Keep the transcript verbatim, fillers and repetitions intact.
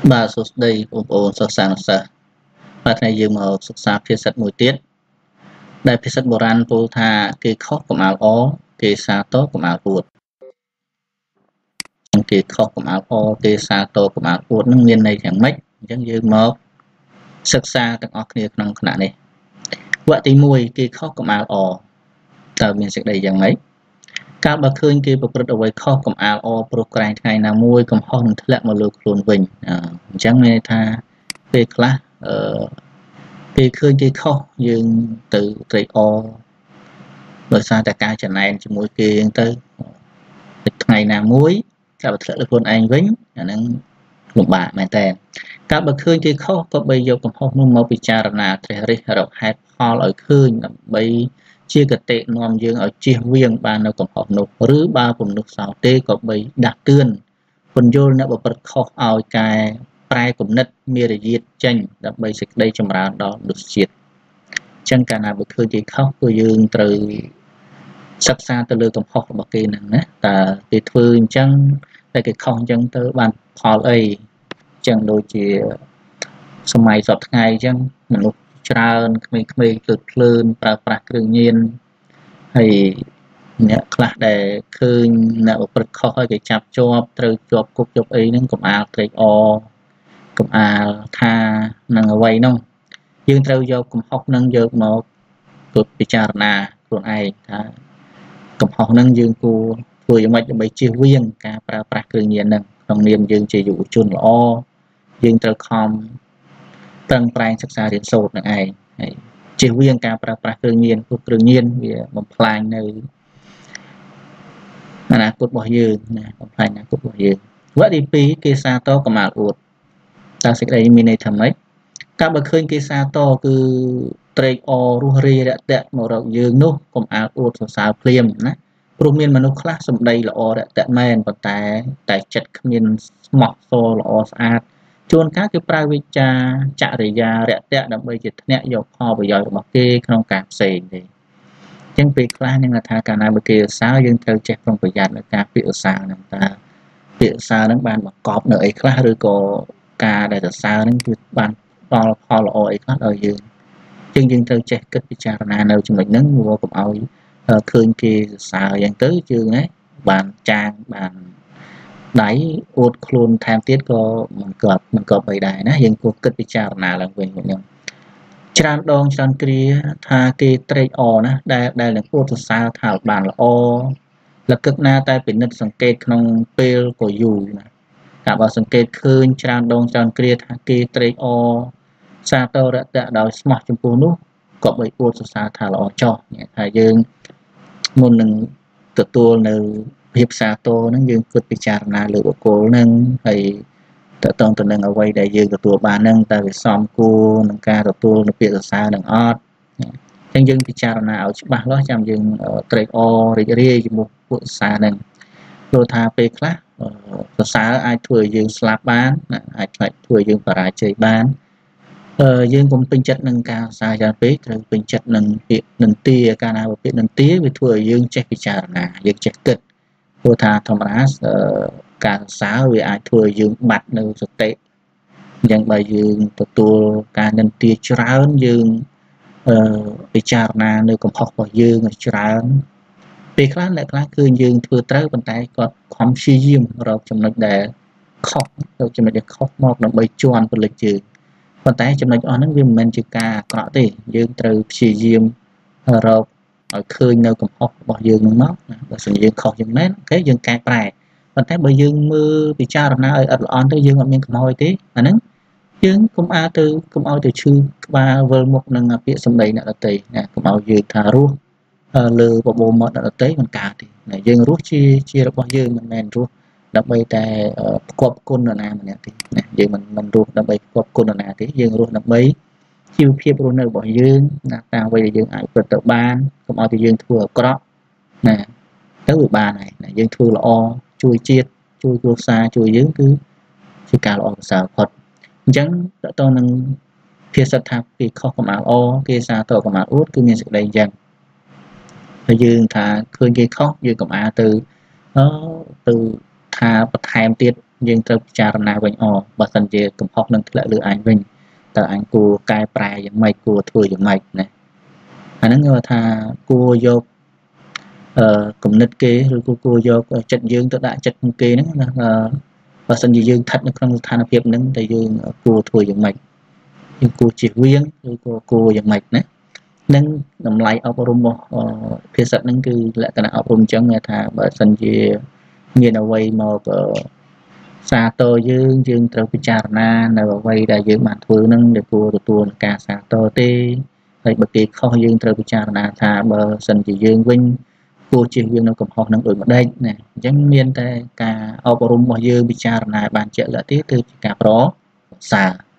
បាទសួស្តីបងប្អូនសិស្សានុសិស្សបាទថ្ងៃយើងមកសិក្សាភាសាមួយទៀតដែលភាសាបុរាណពោលថាគេខុសកុំអាលអគេសាទរកុំអាលអួតគេខុសកុំអាលអគេសាទរកុំអាលអួតនឹងមានន័យយ៉ាងម៉េចអញ្ចឹងយើងមកសិក្សាទាំងអស់គ្នាក្នុងគណៈនេះវគ្គទីមួយគេខុសកុំអាលអតើមានសេចក្តីយ៉ាងម៉េចកាលបើឃើញគេប្រព្រឹត្តអ្វីខុសកុំអាលអព្រោះក្រែងថ្ងៃណាមួយកំហុសនឹងធ្លាក់មកលើខ្លួនវិញអញ្ចឹងមានន័យថាពេលខ្លះអឺពេលឃើញគេខុសយើងទៅត្រេកអរដោយសារតែការចំណែនជាមួយគេអញ្ចឹងទៅថ្ងៃណាមួយកាលបើធ្លាក់លើខ្លួនឯងវិញអាហ្នឹងលំបាកមែនតើកាលបើឃើញគេខុសក៏បីយកកំហុសនោះមកពិចារណាត្រិះរិះរកហេតុផលឲ្យឃើញដើម្បីជាកតិនាំយើងឲ្យជៀសវាងបាននៅកំហុសនោះឬបើពុំនោះសោទេក៏បីដាស់តឿនពន្យល់អ្នកប្រព្រឹត្តខុសឲ្យកែប្រែគំនិតមេរយាទចេញដើម្បីសេចក្តីចម្រើនដល់មនុស្សជាតិអញ្ចឹងកាលណាបើឃើញគេខុសគឺយើងត្រូវសិក្សាទៅលើកំហុសរបស់គេហ្នឹងណាតើគេធ្វើអញ្ចឹងតែគេខុសអញ្ចឹងទៅបានផលអីអញ្ចឹងដូចជាសម័យសពថ្ងៃអញ្ចឹងមនុស្សច្រើនក្មេងៗគឺភ្លើនប្រើប្រាស់គ្រឿងញៀនហើយអ្នកខ្លះដែលឃើញអ្នកប្រព្រឹត្តខុសហើយគេចាប់ជាប់ត្រូវជាប់គុកជាប់អីហ្នឹងកុំអាលត្រេកអរកុំអាលថានឹងអ្វីហ្នឹងយើងត្រូវយកកំហុសហ្នឹងយកមកទៅពិចារណាខ្លួនឯងថាកំហុសហ្នឹងយើងគួរធ្វើយ៉ាងម៉េចដើម្បីជៀសវាងការប្រើប្រាស់គ្រឿងញៀនហ្នឹងក្នុងនាមយើងជាយុវជនល្អយើងត្រូវខំប្រឹងប្រែងសិក្សារៀនសូត្រនឹងឯងហើយជៀសវាងការប្រើប្រាស់គ្រឿងញៀនព្រោះគ្រឿងញៀនវាបំផ្លាញនៅអនាគតរបស់យើងណាបំផ្លាញអនាគតរបស់យើងវគ្គទីពីរគេសាទរកុំអាលអួតតើសេចក្តីមានន័យថាម៉េចកាលបើឃើញគេសាទរគឺត្រេកអររស់រាយរាក់ទាក់មករកយើងនោះកុំអាលអួតសរសើរភ្លាមណាព្រោះមានមនុស្សខ្លះសម្ដីល្អរាក់ទាក់មែនប៉ុន្តែតែចិត្តគ្មានស្មោះសរល្អស្អាតជួនកាលគេប្រើវិជ្ជាចរិយារាក់ទាក់ដើម្បីជាធ្នាក់យកផលប្រយោជន៍របស់គេក្នុងការផ្សេងទេអញ្ចឹងពេលខ្លះនឹងថាកាលណាបើគេឧស្សាហ៍យើងត្រូវចេះប្រុងប្រយ័ត្ននៅការពាក្យឧស្សាហ៍ហ្នឹងតើពាក្យឧស្សាហ៍ហ្នឹងបានបង្កប់នៅអីខ្លះឬក៏ការដែលសរសើរហ្នឹងគឺបានផលផលល្អអីខ្លះដល់យើងអញ្ចឹងយើងត្រូវចេះគិតពិចារណានៅចំណុចហ្នឹងមកកុំឲ្យឃើញគេសរសើរយ៉ាងទៅយើងណាបានចាងបានដៃអួតខ្លួនថែមទៀតក៏មិនក៏មិនក៏បីដែរណាយើងគួរគិតពិចារណាឡើងវិញហ្នឹងច្រើនដងច្រើនគ្រាថាគេត្រេកអរណាដែលដែលនឹងអួតសរសើរថាបានល្អលកឹកណាតែពិនិត្យសង្កេតក្នុងពេលក៏យូរណាតែបើសង្កេតឃើញច្រើនដងច្រើនគ្រាថាគេត្រេកអរសាទររតៈដោយស្មោះចំពោះនោះក៏បីអួតសរសើរថាល្អចោះថាយើងមុននឹងទទួលនៅភាពសាទរហ្នឹងយើងគិតពិចារណាលើបុគ្គលហ្នឹងហើយតើតើទៅនឹងអ្វីដែលយើងទទួលបានហ្នឹងតើវាសមគួរនឹងការទទួលនៅពាក្យសរសើរនឹងអត់អញ្ចឹងយើងពិចារណាឲ្យច្បាស់លាស់ចាំយើងត្រេកអររីករាយជាមួយពួកសរសើរហ្នឹងព្រោះថាពេលខ្លះសរសើរអាចធ្វើឲ្យយើងស្លាប់បានអាចធ្វើឲ្យយើងបរាជ័យបានអឺយើងកុំពេញចិត្តនឹងការសរសើរយ៉ាងពេកត្រូវពេញចិត្តនឹងពាក្យនន្ទាកាលណាពាក្យនន្ទាវាធ្វើឲ្យយើងចេះពិចារណាយើងចេះគិតព្រោះថាធម្មតាការសរសើរវាអាចធ្វើឲ្យយើងបាត់នៅសតិអញ្ចឹងបើយើងទទួលការនន្ទាច្រើនយើងអឺពិចារណានៅកំហុសរបស់យើងឲ្យច្រើនពេលខ្លះអ្នកខ្លះគឺយើងធ្វើត្រូវប៉ុន្តែគាត់ខំព្យាយាមរកចំណុចដែលខុសរកចំណុចដែលខុសមកដើម្បីជន់ពលិចយើងប៉ុន្តែចំណុចអស់ហ្នឹងវាមិនមែនជាការអាក្រក់ទេយើងត្រូវព្យាយាមរកឲ្យឃើញនៅកំហុសរបស់យើងនឹងមកបើសិនយើងខុសយ៉ាងមែនអូខេយើងកែប្រែប៉ុន្តែបើយើងមើលពិចារណាឲ្យអត់ល្អទៅយើងអត់មានកំហុសទេអាហ្នឹងយើងកុំឲ្យទៅកុំឲ្យទៅឈឺក្បាលវិលមុខនឹងពាក្យសម្ដីអ្នកដទៃណាកុំឲ្យយើងថារស់លើបបោមាត់អ្នកដទៃមិនកើតទេណាយើងរស់ជាជារបស់យើងមិនមែនរស់ដើម្បីតែផ្គប់គុណនរណាម្នាក់ទេណាយើងមិនមិនរស់ដើម្បីផ្គប់គុណនរណាទេយើងរស់ដើម្បីជីវភាពរស់នៅរបស់យើងណាតាមអ្វីដែលយើងអាចប្រព្រឹត្តទៅបានកុំឲ្យតែយើងធ្វើអាក្រក់ណាទៅវាបានហើយណាយើងធ្វើល្អជួយជាតិជួយគ្រួសារជួយយើងគឺជាការល្អប្រសើរបំផុតអញ្ចឹងតើតើនឹងភាសាថាគេខុសកុំអាលអគេសាទរកុំអាលអួតគឺមានសេចក្តីអញ្ចឹងហើយយើងថាឃើញគេខុសយើងកុំអាលទៅអឺទៅថាបន្ថែមទៀតយើងត្រូវពិចារណាវិញអបើសិនជាកំហុសនឹងធ្លាក់លើអញវិញតើអញគួរកែប្រែយ៉ាងម៉េចគួរធ្វើយ៉ាងម៉េចណាអាហ្នឹងគេថាគួរយកអឺគំនិតគេឬក៏គួរយកចិត្តយើងទៅដាក់ចិត្តគេហ្នឹងណាបើសិនជាយើងស្ថិតនៅក្នុងស្ថានភាពហ្នឹងតែយើងគួរធ្វើយ៉ាងម៉េចយើងគួរជៀសវាងឬក៏គួរយ៉ាងម៉េចណានឹងតម្លៃអប់រំរបស់ភាសាហ្នឹងគឺលក្ខណៈអប់រំអញ្ចឹងថាបើសិនជាមានអ្វីមកសាទរយើងយើងត្រូវពិចារណានៅអ្វីដែលយើងបានធ្វើហ្នឹងដែលគួរទទួលនឹងការសាទរទេហើយបើគេខុសយើងត្រូវពិចារណាថាបើសិនជាយើងវិញគួរជៀសវាងនៅកំហុសហ្នឹងដូចម្ដេចណាអញ្ចឹងមានតែការអប់រំរបស់យើងពិចារណាបានជាក់លាក់ទេគឺជាការប្រសើរ